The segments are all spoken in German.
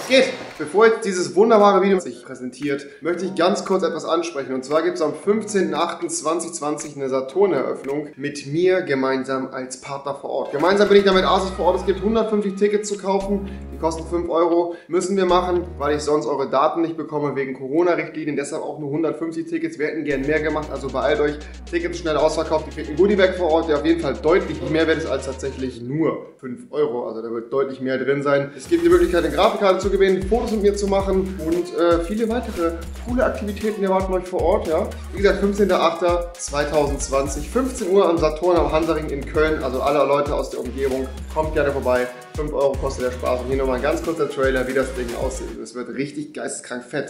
Was geht? Bevor jetzt dieses wunderbare Video sich präsentiert, möchte ich ganz kurz etwas ansprechen. Und zwar gibt es am 15.08.2020 eine Saturn-Eröffnung mit mir gemeinsam als Partner vor Ort. Gemeinsam bin ich damit Asus vor Ort. Es gibt 150 Tickets zu kaufen. Die kosten 5 €. Müssen wir machen, weil ich sonst eure Daten nicht bekomme wegen Corona-Richtlinien. Deshalb auch nur 150 Tickets. Wir hätten gern mehr gemacht, also beeilt euch. Tickets schnell ausverkauft. Ihr kriegt ein Goodie-Bag vor Ort, der auf jeden Fall deutlich mehr wert ist als tatsächlich nur 5 €. Also da wird deutlich mehr drin sein. Es gibt die Möglichkeit, eine Grafikkarte zu gewinnen, Fotos mit mir zu machen und viele weitere coole Aktivitäten erwarten euch vor Ort. Ja? Wie gesagt, 15.08.2020, 15 Uhr am Saturn am Hansaring in Köln. Also alle Leute aus der Umgebung, kommt gerne vorbei. 5 € kostet der Spaß. Und hier nochmal ein ganz kurzer Trailer, wie das Ding aussieht. Es wird richtig geisteskrank fett.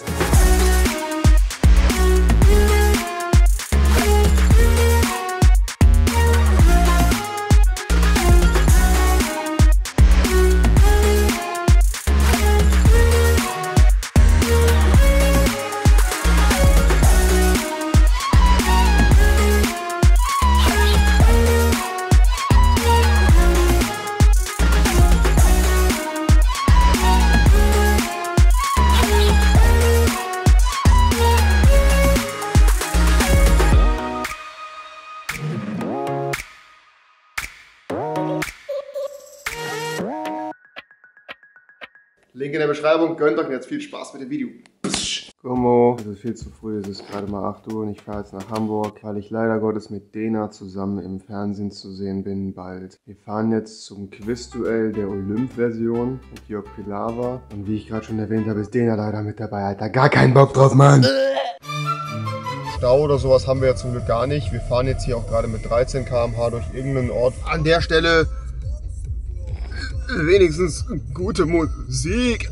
Link in der Beschreibung, gönnt euch jetzt viel Spaß mit dem Video. Como, es ist viel zu früh, es ist gerade mal 8 Uhr und ich fahre jetzt nach Hamburg, weil ich leider Gottes mit Dena zusammen im Fernsehen zu sehen bin bald. Wir fahren jetzt zum Quizduell der Olymp-Version mit Jörg Pilawa und wie ich gerade schon erwähnt habe, ist Dena leider mit dabei, Alter, gar keinen Bock drauf, Mann! Stau oder sowas haben wir ja zum Glück gar nicht. Wir fahren jetzt hier auch gerade mit 13 km/h durch irgendeinen Ort. An der Stelle wenigstens gute Musik.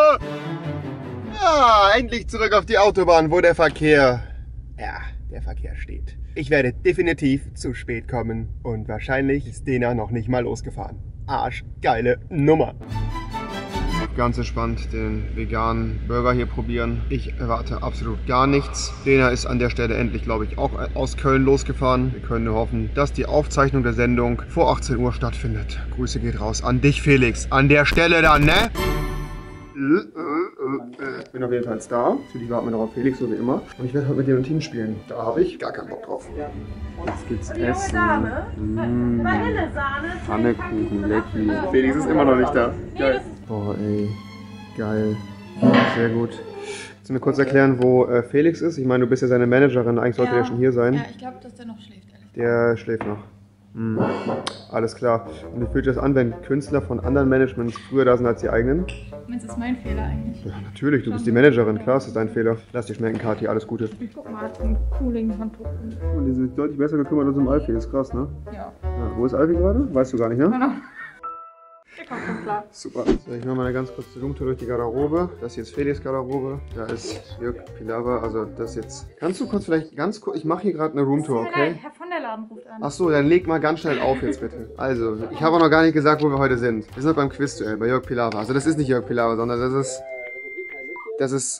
Endlich zurück auf die Autobahn, wo der Verkehr steht. Ich werde definitiv zu spät kommen und wahrscheinlich ist Dena noch nicht mal losgefahren. Arschgeile Nummer. Ganz entspannt den veganen Burger hier probieren. Ich erwarte absolut gar nichts. Dena ist an der Stelle endlich, glaube ich, auch aus Köln losgefahren. Wir können nur hoffen, dass die Aufzeichnung der Sendung vor 18 Uhr stattfindet. Grüße geht raus an dich, Felix. An der Stelle dann, ne? Ich bin auf jeden Fall da. Natürlich warten wir noch auf Felix, so wie immer. Und ich werde heute mit dem Team spielen. Da habe ich gar keinen Bock drauf. Jetzt gibt's Essen. Pfannekuchen, Lecki. Felix ist immer noch nicht da. Geil. Oh ey, geil. Sehr gut. Willst du mir kurz erklären, wo Felix ist? Ich meine, du bist ja seine Managerin. Eigentlich sollte der schon hier sein. Ja, ich glaube, dass der noch schläft, ehrlich. Der schläft noch. Alles klar. Und wie fühlt sich das an, wenn Künstler von anderen Managements früher da sind als die eigenen? Meinst du, das ist mein Fehler eigentlich? Ja, natürlich, du bist die Managerin, klar, das ist dein Fehler. Lass dir schmecken, Kathi, alles Gute. Ich guck mal, hat ein Cooling-Handtuch. Und die sind deutlich besser gekümmert als im Alfie, ist krass, ne? Ja. Wo ist Alfie gerade? Weißt du gar nicht, ne? Genau. Der kommt schon klar. Super. So, ich mache mal eine ganz kurze Roomtour durch die Garderobe. Das hier ist Felix Garderobe. Da ist Jörg Pilawa. Also das jetzt. Kannst du kurz vielleicht ganz kurz. Ich mache hier gerade eine Roomtour, okay? Herr von der Laden ruft an. Achso, dann leg mal ganz schnell auf jetzt bitte. Also, ich habe auch noch gar nicht gesagt, wo wir heute sind. Wir sind beim Quizduell bei Jörg Pilawa. Also das ist nicht Jörg Pilawa, sondern das ist.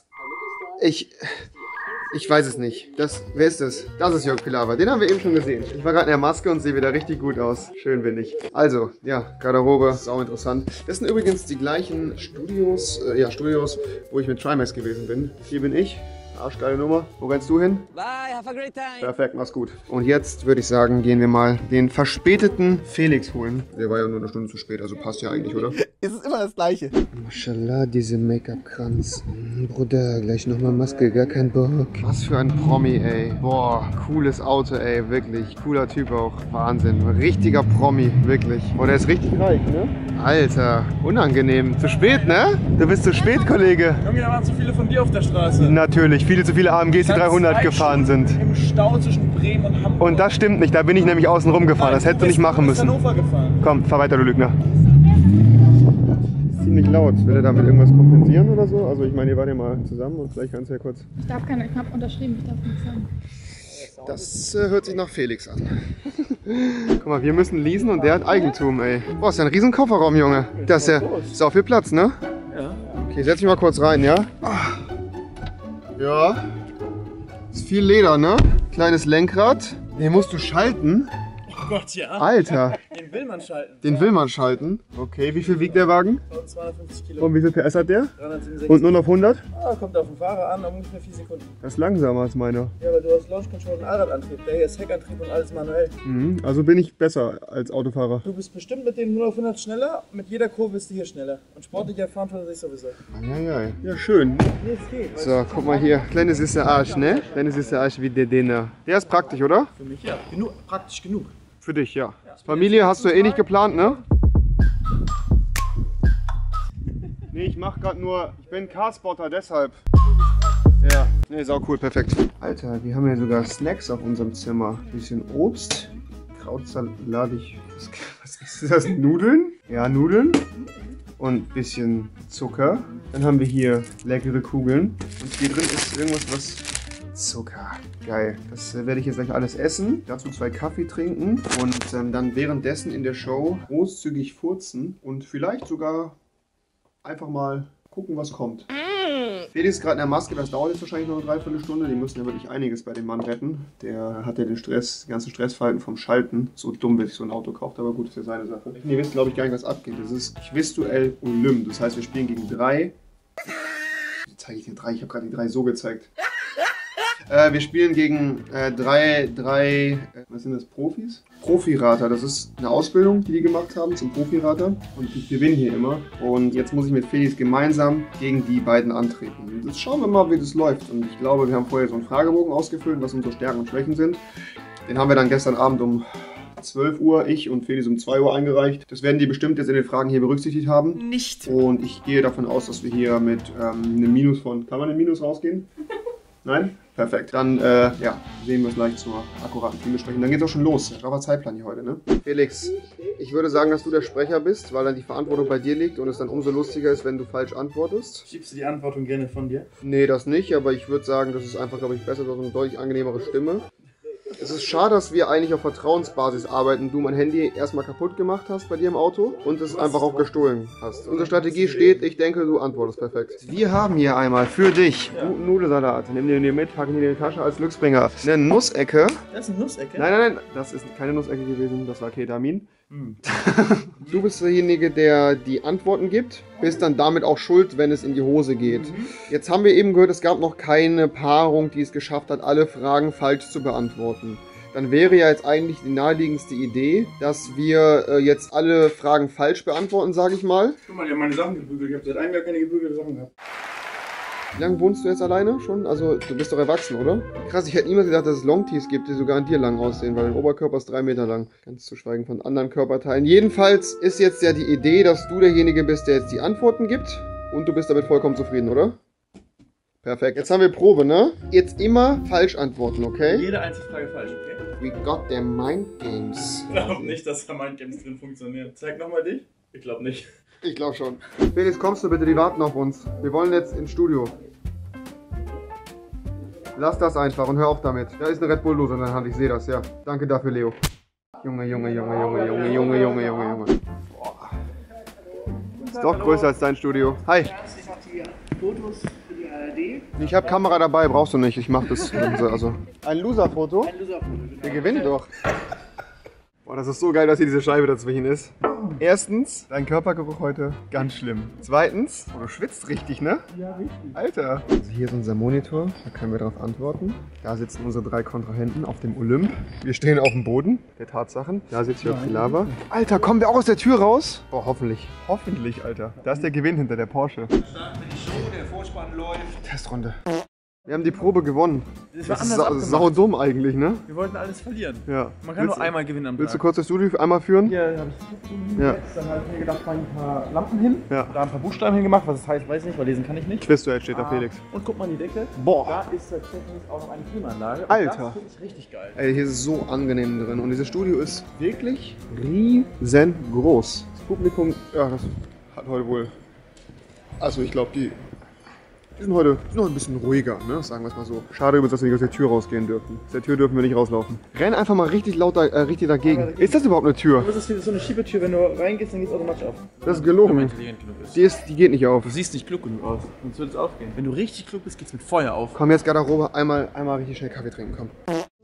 Ich weiß es nicht. Wer ist das? Das ist Jörg Pilawa. Den haben wir eben schon gesehen. Ich war gerade in der Maske und sehe wieder richtig gut aus. Schön bin ich. Also, ja, Garderobe. Ist auch interessant. Das sind übrigens die gleichen Studios, wo ich mit Trimax gewesen bin. Hier bin ich. Arschgeile Nummer. Wo rennst du hin? Bye, have a great time. Perfekt, mach's gut. Und jetzt würde ich sagen, gehen wir mal den verspäteten Felix holen. Der war ja nur eine Stunde zu spät, also passt ja eigentlich, oder? Es ist immer das Gleiche. Maschallah, diese Make-up-Kranz. Bruder, gleich nochmal Maske, gar kein Bock. Was für ein Promi, ey. Boah, cooles Auto, ey, wirklich. Cooler Typ auch. Wahnsinn. Richtiger Promi, wirklich. Und er ist richtig reich, ne? Alter, unangenehm. Zu spät, ne? Du bist zu spät, Kollege. Junge, da waren zu viele von dir auf der Straße. Natürlich, viele zu viele AMGs, die 300 gefahren sind. Im Stau zwischen Bremen und Hamburg. Und das stimmt nicht, da bin ich nämlich außen rum gefahren. Das hättest du nicht machen müssen. Hannover gefahren. Komm, fahr weiter, du Lügner. Ziemlich laut. Will er damit irgendwas kompensieren oder so? Also ich meine, ihr wart ja mal zusammen und vielleicht kannst du ja kurz... Ich habe unterschrieben, ich darf nichts sagen. Das hört sich nach Felix an. Guck mal, wir müssen leasen und der hat Eigentum, ey. Boah, ist ja ein riesen Kofferraum, Junge. Das ist ja sau viel Platz, ne? Ja. Okay, setz mich mal kurz rein, ja? Ja. Ist viel Leder, ne? Kleines Lenkrad. Den musst du schalten. Gott, ja. Alter, Den will man schalten. den will man schalten. Okay, wie viel wiegt der Wagen? 250 Kilo. Und wie viel PS hat der? 367. Und nur auf 100? Ah, kommt auf den Fahrer an, ungefähr 4 Sekunden. Das ist langsamer als meiner. Ja, aber du hast Launch Control und Allradantrieb. Der hier ist Heckantrieb und alles manuell. Mhm, also bin ich besser als Autofahrer. Du bist bestimmt mit dem 0 auf 100 schneller. Mit jeder Kurve bist du hier schneller. Und sportlicher fahren tut er sich sowieso. Ja, ja, schön. Nee, es geht. So, guck mal hier. Kleines ist der Arsch, ne? Kleines ist der Arsch wie der Dinner. Der ist praktisch, oder? Für mich ja. Praktisch genug. Für dich, ja. Familie hast du ja eh nicht geplant, ne? Nee, ich mach grad nur, ich bin Carspotter, deshalb. Ja, nee, sau cool, perfekt. Alter, wir haben ja sogar Snacks auf unserem Zimmer. Bisschen Obst, Krautsalat, was ist das? Nudeln? Ja, Nudeln. Und bisschen Zucker. Dann haben wir hier leckere Kugeln. Und hier drin ist irgendwas, was... Zucker. Geil. Das werde ich jetzt gleich alles essen. Dazu 2 Kaffee trinken. Und dann währenddessen in der Show großzügig furzen. Und vielleicht sogar einfach mal gucken, was kommt. Felix ist gerade in der Maske. Das dauert jetzt wahrscheinlich noch eine Dreiviertelstunde. Die müssen ja wirklich einiges bei dem Mann retten. Der hat ja den ganzen Stressverhalten vom Schalten. So dumm, wenn sich so ein Auto kauft. Aber gut, ist ja seine Sache. Ihr wisst, glaube ich, gar nicht, was abgeht. Das ist Quizduell Olymp. Das heißt, wir spielen gegen 3. Wie zeige ich dir 3? Ich habe gerade die 3 so gezeigt. Wir spielen gegen was sind das, Profis? Profirater, das ist eine Ausbildung, die gemacht haben zum Profirater. Und ich gewinne hier immer. Und jetzt muss ich mit Felix gemeinsam gegen die beiden antreten. Und jetzt schauen wir mal, wie das läuft. Und ich glaube, wir haben vorher so einen Fragebogen ausgefüllt, was unsere Stärken und Schwächen sind. Den haben wir dann gestern Abend um 12 Uhr, ich und Felix um 2 Uhr eingereicht. Das werden die bestimmt jetzt in den Fragen hier berücksichtigt haben. Nicht. Und ich gehe davon aus, dass wir hier mit einem Minus von... Kann man ein Minus rausgehen? Nein? Perfekt. Dann ja, sehen wir uns gleich zur akkuraten Teambesprechung. Dann geht's auch schon los. Straffer Zeitplan hier heute, ne? Felix, ich würde sagen, dass du der Sprecher bist, weil dann die Verantwortung bei dir liegt und es dann umso lustiger ist, wenn du falsch antwortest. Schiebst du die Antwortung gerne von dir? Nee, das nicht, aber ich würde sagen, das ist einfach, glaube ich, besser, so eine deutlich angenehmere Stimme. Es ist schade, dass wir eigentlich auf Vertrauensbasis arbeiten. Du mein Handy erstmal kaputt gemacht hast bei dir im Auto und es einfach auch gestohlen hast. Unsere Strategie steht, ich denke, du antwortest perfekt. Wir haben hier einmal für dich guten Nudelsalat. Nimm den dir mit, pack ihn in die Tasche als Glücksbringer. Eine Nussecke. Das ist eine Nussecke? Nein, das ist keine Nussecke gewesen, das war Ketamin. Du bist derjenige, der die Antworten gibt, bist dann damit auch schuld, wenn es in die Hose geht. Jetzt haben wir eben gehört, es gab noch keine Paarung, die es geschafft hat, alle Fragen falsch zu beantworten. Dann wäre ja jetzt eigentlich die naheliegendste Idee, dass wir jetzt alle Fragen falsch beantworten, sage ich mal. Guck mal, ich habe meine Sachen gebügelt. Ich habe seit einem Jahr keine gebügelte Sachen gehabt. Wie lange wohnst du jetzt alleine schon? Also, du bist doch erwachsen, oder? Krass, ich hätte niemals gedacht, dass es Longtees gibt, die sogar an dir lang aussehen, weil dein Oberkörper ist 3 Meter lang. Ganz zu schweigen von anderen Körperteilen. Jedenfalls ist jetzt ja die Idee, dass du derjenige bist, der jetzt die Antworten gibt. Und du bist damit vollkommen zufrieden, oder? Perfekt. Jetzt haben wir Probe, ne? Jetzt immer falsch antworten, okay? Jede einzige Frage falsch, okay? We got them mind games. Ich glaube nicht, dass da Mindgames drin funktionieren. Zeig nochmal dich. Ich glaube nicht. Ich glaube schon. Felix, kommst du bitte? Die warten auf uns. Wir wollen jetzt ins Studio. Lass das einfach und hör auf damit. Da ist eine Red Bull-Dose in der Hand, ich sehe das, ja. Danke dafür, Leo. Junge. Boah. Ist doch größer als dein Studio. Hi. Fotos für die ARD. Ich habe Kamera dabei, brauchst du nicht. Ich mach das. Also. Ein Loser-Foto? Ein Loser-Foto. Wir gewinnen doch. Boah, das ist so geil, dass hier diese Scheibe dazwischen ist. Erstens, dein Körpergeruch heute ganz schlimm. Zweitens, oh, du schwitzt richtig, ne? Ja, richtig. Alter. Also hier ist unser Monitor, da können wir darauf antworten. Da sitzen unsere 3 Kontrahenten auf dem Olymp. Wir stehen auf dem Boden der Tatsachen. Da sitzt Jörg Pilawa. Alter, kommen wir auch aus der Tür raus? Boah, hoffentlich. Hoffentlich, Alter. Da ist der Gewinn hinter der Porsche. Starten wir die Show, der Vorspann läuft. Testrunde. Wir haben die Probe gewonnen. Das war Das ist anders abgemacht. saudumm eigentlich, ne? Wir wollten alles verlieren. Ja. Man kann nur einmal gewinnen am Tag. Willst du kurz das Studio einmal führen? Hier habe ich Ja. dann habe ich mir gedacht, ein paar Lampen hin, Ja. da ein paar Buchstaben hingemacht, was das heißt, weiß ich nicht, weil lesen kann ich nicht. Quizduell steht da, Felix. Und guck mal an die Decke. Boah. Da ist tatsächlich auch noch eine Klimaanlage. Und Alter. das finde ich richtig geil. Ey, hier ist es so angenehm drin und dieses Studio ist wirklich riesengroß. Das Publikum, ja, das hat heute wohl, also ich glaube, die sind heute noch ein bisschen ruhiger, ne? Sagen wir es mal so. Schade übrigens, dass wir nicht aus der Tür rausgehen dürfen. Aus der Tür dürfen wir nicht rauslaufen. Renn einfach mal richtig laut richtig dagegen. Ist das überhaupt eine Tür? Das ist so eine Schiebetür, wenn du reingehst, dann geht es automatisch auf. Das ist gelogen. intelligent genug bist. Die geht nicht auf. Du siehst nicht klug genug aus, sonst würde es aufgehen. Wenn du richtig klug bist, geht's mit Feuer auf. Komm jetzt Garderobe, einmal richtig schnell Kaffee trinken, komm.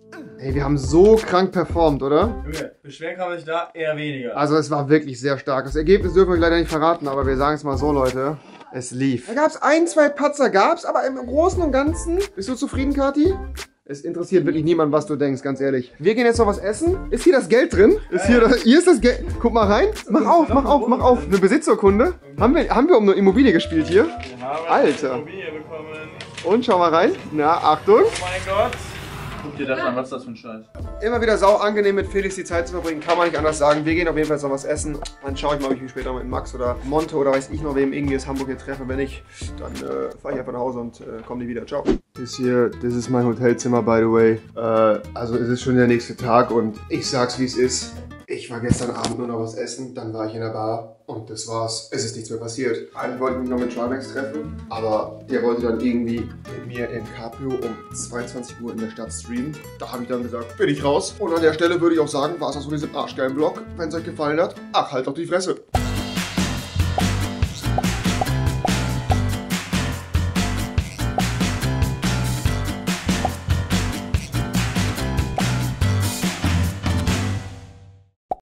Ey, wir haben so krank performt, oder? Junge, beschweren kann man sich da eher weniger. Also es war wirklich sehr stark. Das Ergebnis dürfen wir leider nicht verraten, aber wir sagen es mal so, Leute. Es lief. Da gab es 1, 2 Patzer, aber im Großen und Ganzen... Bist du zufrieden, Kathi? Es interessiert wirklich niemand, was du denkst, ganz ehrlich. Wir gehen jetzt noch was essen. Ist hier das Geld drin? Hier ist das Geld. Guck mal rein. Mach auf. Eine Besitzurkunde. Haben wir um eine Immobilie gespielt hier? Wir haben Alter. eine Immobilie bekommen. Und schau mal rein. Na, Achtung. Oh mein Gott. Guck dir das an, was ist das für ein Scheiß? Immer wieder sau angenehm mit Felix die Zeit zu verbringen, kann man nicht anders sagen. Wir gehen auf jeden Fall jetzt noch was essen. Dann schaue ich mal, ob ich mich später mit Max oder Monte oder weiß ich noch wem irgendwie aus Hamburg hier treffe. Wenn nicht, dann fahre ich einfach nach Hause und komme nie wieder. Ciao. Das ist mein Hotelzimmer, by the way. Also es ist schon der nächste Tag und ich sag's wie es ist. Ich war gestern Abend nur noch was essen, dann war ich in der Bar und das war's. Es ist nichts mehr passiert. Eigentlich wollte ich mich noch mit Trimax treffen, aber der wollte dann irgendwie mit mir in Caprio um 22 Uhr in der Stadt streamen. Da habe ich dann gesagt, bin ich raus. Und an der Stelle würde ich auch sagen, war es das von diesem arschgeilen Vlog. Wenn es euch gefallen hat, ach, halt doch die Fresse.